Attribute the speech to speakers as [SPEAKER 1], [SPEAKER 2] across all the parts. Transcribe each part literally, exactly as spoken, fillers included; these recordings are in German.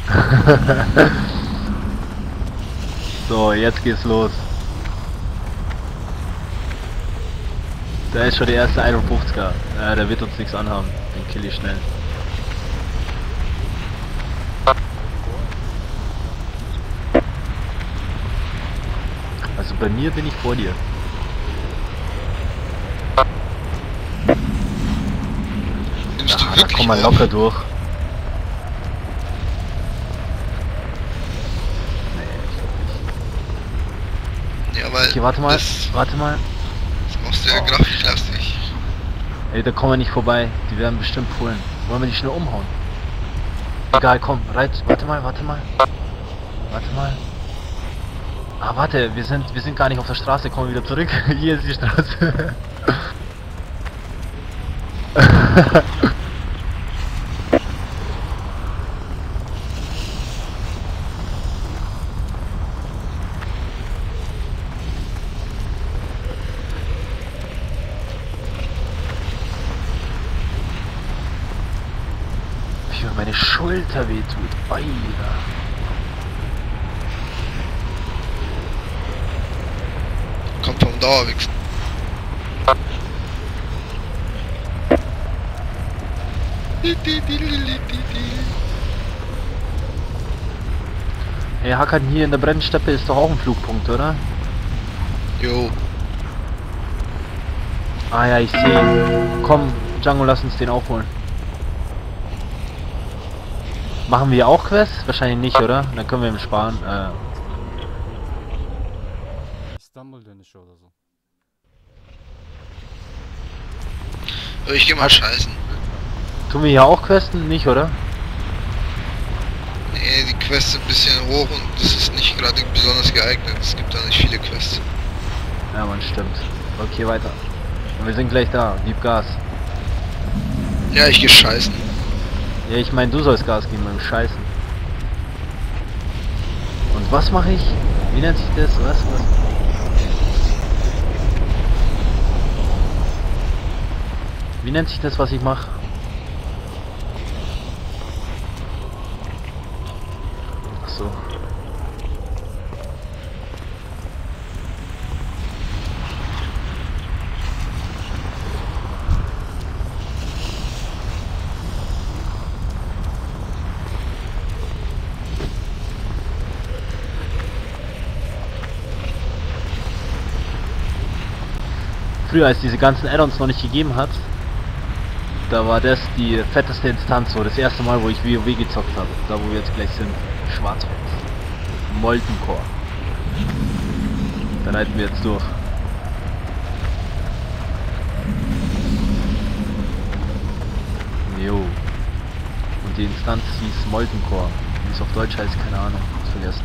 [SPEAKER 1] So, jetzt geht's los. Da ist schon der erste einundfünfziger. Ja, der wird uns nichts anhaben. Den kill ich schnell. Also bei mir bin ich vor dir.
[SPEAKER 2] Nimmst du
[SPEAKER 1] Ja, da
[SPEAKER 2] wirklich
[SPEAKER 1] kommen wir
[SPEAKER 2] auf?
[SPEAKER 1] locker durch.
[SPEAKER 2] Ja, weil
[SPEAKER 1] Okay, warte mal,
[SPEAKER 2] das,
[SPEAKER 1] warte mal.
[SPEAKER 2] das machst du ja
[SPEAKER 1] Oh,
[SPEAKER 2] grafiklastig.
[SPEAKER 1] Ey, da kommen wir nicht vorbei. Die werden bestimmt pullen. Wollen wir die schnell umhauen? Egal, komm, reit. Warte mal, warte mal. Warte mal. Ah, warte, wir sind, wir sind gar nicht auf der Straße. Kommen wir wieder zurück. Hier ist die Straße. Wie mir meine Schulter wehtut. Alter.
[SPEAKER 2] Kommt vom Dauerwechsel.
[SPEAKER 1] Hey, Hakan, hier in der Brennsteppe ist doch auch ein Flugpunkt, oder?
[SPEAKER 2] Jo.
[SPEAKER 1] Ah ja, ich sehe. Komm, Django, lass uns den aufholen. Machen wir auch Quests? Wahrscheinlich nicht, oder? Dann können wir ihm sparen. Äh,
[SPEAKER 3] İstanbul dönüşü oder so.
[SPEAKER 2] Aber ich geh mal scheißen.
[SPEAKER 1] tun wir hier auch Questen? Nicht, oder?
[SPEAKER 2] Nee, die Quests sind ein bisschen hoch und das ist nicht gerade besonders geeignet. Es gibt da nicht viele Quests.
[SPEAKER 1] Ja, man, stimmt. Okay, weiter. Und wir sind gleich da. Gib Gas.
[SPEAKER 2] Ja, ich geh scheißen.
[SPEAKER 1] Ja, ich meine, du sollst Gas geben beim Scheißen. Und was mache ich? Wie nennt sich das? Was? Was? Wie nennt sich das, was ich mache? Ach so. Früher, als diese ganzen Add-ons noch nicht gegeben hat, da war das die fetteste Instanz, so das erste Mal, wo ich WoW gezockt habe. Da, wo wir jetzt gleich sind. Schwarzholz. Molten Core. Da reiten wir jetzt durch. Jo. Und die Instanz hieß Molten Core. Wie es auf Deutsch heißt, keine Ahnung. Hab's vergessen.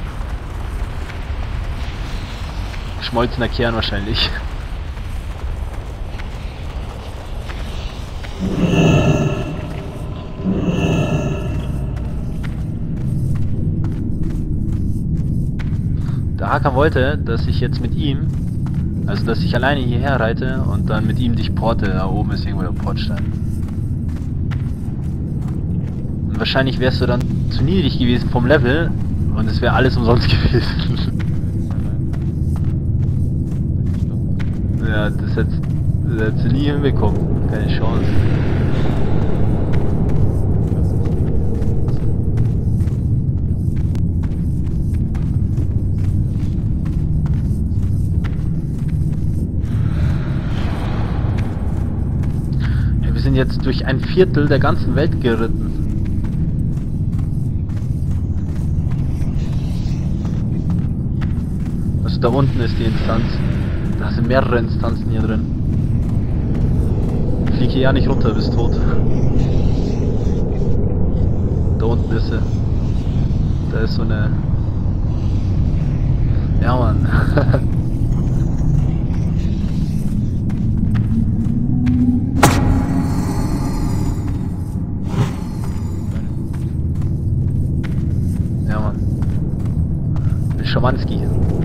[SPEAKER 1] Geschmolzener Kern wahrscheinlich. Der Hakan wollte, dass ich jetzt mit ihm, also dass ich alleine hierher reite und dann mit ihm dich porte. Da oben ist irgendwo der Portstein. Und wahrscheinlich wärst du dann zu niedrig gewesen vom Level und es wäre alles umsonst gewesen. Ja, das hättest das hättest du nie hinbekommen. Keine Chance. Wir sind jetzt durch ein Viertel der ganzen Welt geritten. Also da unten ist die Instanz. Da sind mehrere Instanzen hier drin. Flieg hier ja nicht runter, bist tot. Da unten ist sie. Da ist so eine... Ja, Mann. Ja, Mann. Bin Schamanski.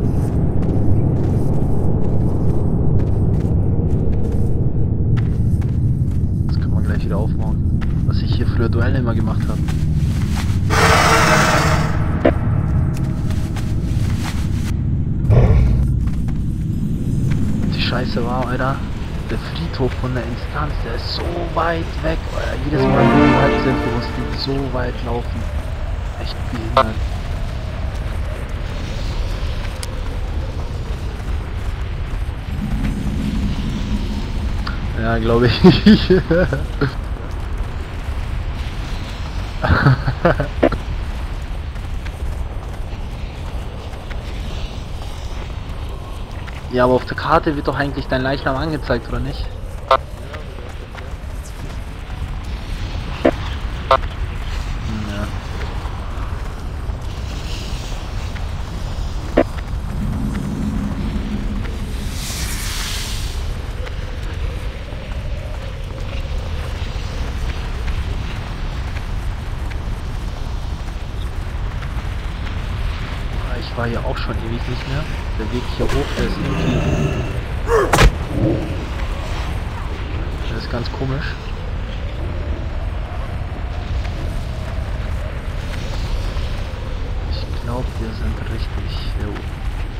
[SPEAKER 1] Das kann man gleich wieder aufbauen. Was ich hier früher Duelle immer gemacht habe. Scheiße, wow, Alter. Der Friedhof von der Instanz, der ist so weit weg, Alter. Jedes Mal, wenn wir weit sind, wir mussten so weit laufen. Echt behindert. Ja, glaube ich nicht. Ja, aber auf der Karte wird doch eigentlich dein Leichnam angezeigt, oder nicht? Hm, ja. Ich war hier auch schon ewig nicht mehr. Der Weg hier hoch, der ist irgendwie... Das ist ganz komisch. Ich glaube, wir sind richtig hier oben.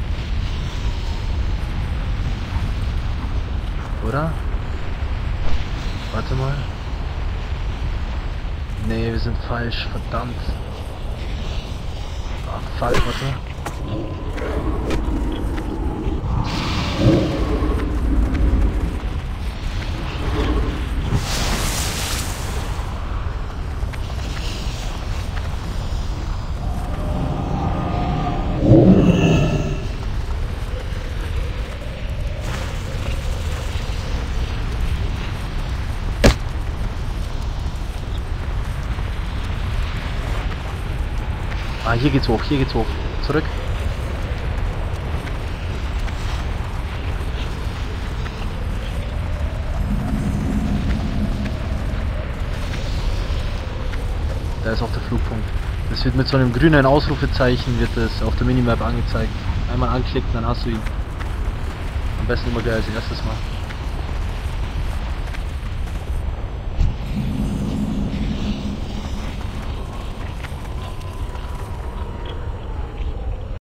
[SPEAKER 1] Oder? Warte mal. Nee, wir sind falsch, verdammt. Ah, fuck, warte. Ah, hier geht's hoch, hier geht's hoch. Zurück. Da ist auch der Flugpunkt. Das wird mit so einem grünen Ausrufezeichen wird es auf der Minimap angezeigt. Einmal anklicken, dann hast du ihn. Am besten immer gleich als erstes mal.